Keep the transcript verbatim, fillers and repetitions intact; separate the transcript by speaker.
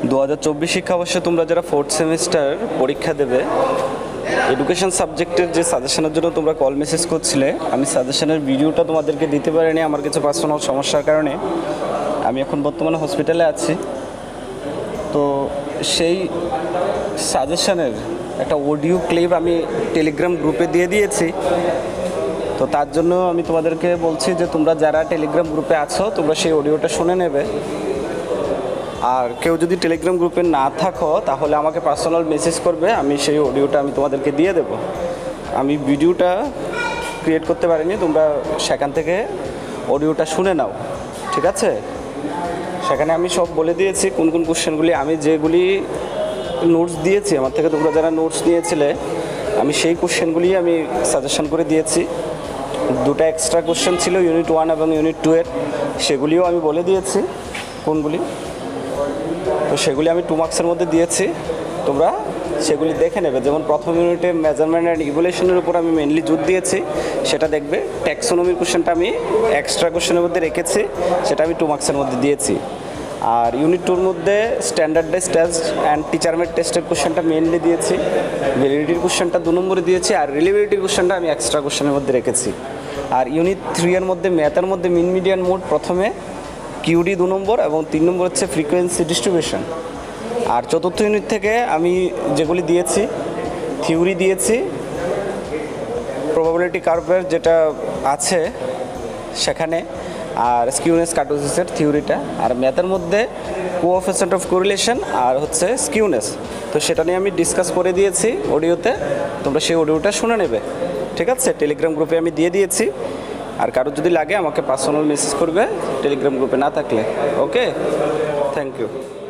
Speaker 1: দু হাজার চব্বিশ শিক্ষাবর্ষে তোমরা যারা ফোর্থ সেমিস্টার পরীক্ষা দেবে, এডুকেশন সাবজেক্টের যে সাজেশনের জন্য তোমরা কল মেসেজ করছিলে, আমি সাজেশনের ভিডিওটা তোমাদেরকে দিতে পারিনি আমার কিছু পার্সোনাল সমস্যার কারণে। আমি এখন বর্তমানে হসপিটালে আছি। তো সেই সাজেশনের একটা অডিও ক্লিপ আমি টেলিগ্রাম গ্রুপে দিয়ে দিয়েছি। তো তার জন্য আমি তোমাদেরকে বলছি যে তোমরা যারা টেলিগ্রাম গ্রুপে আছো তোমরা সেই অডিওটা শুনে নেবে। আর কেউ যদি টেলিগ্রাম গ্রুপে না থাকো তাহলে আমাকে পার্সোনাল মেসেজ করবে, আমি সেই অডিওটা আমি তোমাদেরকে দিয়ে দেব। আমি ভিডিওটা ক্রিয়েট করতে পারিনি, তোমরা সেখান থেকে অডিওটা শুনে নাও, ঠিক আছে? সেখানে আমি সব বলে দিয়েছি কোন কোন কোশ্চেনগুলি, আমি যেগুলি নোটস দিয়েছি আমার থেকে তোমরা যারা নোটস নিয়েছিলে, আমি সেই কোশ্চেনগুলি আমি সাজেশন করে দিয়েছি। দুটো এক্সট্রা কোশ্চেন ছিল ইউনিট ওয়ান এবং ইউনিট টু এর, সেগুলিও আমি বলে দিয়েছি কোনগুলি। তো সেগুলি আমি টু মার্কসের মধ্যে দিয়েছি, তোমরা সেগুলি দেখে নেবে। যেমন প্রথম ইউনিটে মেজারমেন্ট অ্যান্ড ইভ্যালুয়েশনের উপর আমি মেনলি জোর দিয়েছি, সেটা দেখবে। ট্যাক্সোনমির কোশ্চেনটা আমি এক্সট্রা কোশ্চেনের মধ্যে রেখেছি, সেটা আমি টু মার্কসের মধ্যে দিয়েছি। আর ইউনিট টুর মধ্যে স্ট্যান্ডার্ডাইজ টেস্ট অ্যান্ড টিচারমেড টেস্টের কোশ্চেনটা মেনলি দিয়েছি, ভ্যালিডিটির কোশ্চেনটা দু নম্বরে দিয়েছি, আর রিলেবিলিটির কোশ্চেনটা আমি এক্সট্রা কোশ্চেনের মধ্যে রেখেছি। আর ইউনিট থ্রি এর মধ্যে ম্যাথের মধ্যে মিন মিডিয়ান মোড প্রথমে, কিউডি দু নম্বর এবং তিন নম্বর হচ্ছে ফ্রিকোয়েন্সি ডিস্ট্রিবিউশন। আর চতুর্থ ইউনিট থেকে আমি যেগুলি দিয়েছি, থিওরি দিয়েছি, প্রবাবিলিটি কার্ভের যেটা আছে সেখানে, আর স্কিউনেস কার্টোসিসের থিওরিটা। আর ম্যাথের মধ্যে কোএফিসিয়েন্ট অফ কোরিলেশন আর হচ্ছে স্কিউনেস, তো সেটা নিয়ে আমি ডিসকাস করে দিয়েছি অডিওতে, তোমরা সেই অডিওটা শুনে নেবে, ঠিক আছে? টেলিগ্রাম গ্রুপে আমি দিয়ে দিয়েছি। আর কারোর যদি লাগে আমাকে পার্সোনাল মেসেজ করবে টেলিগ্রাম গ্রুপে না থাকলে। Okay, thank you.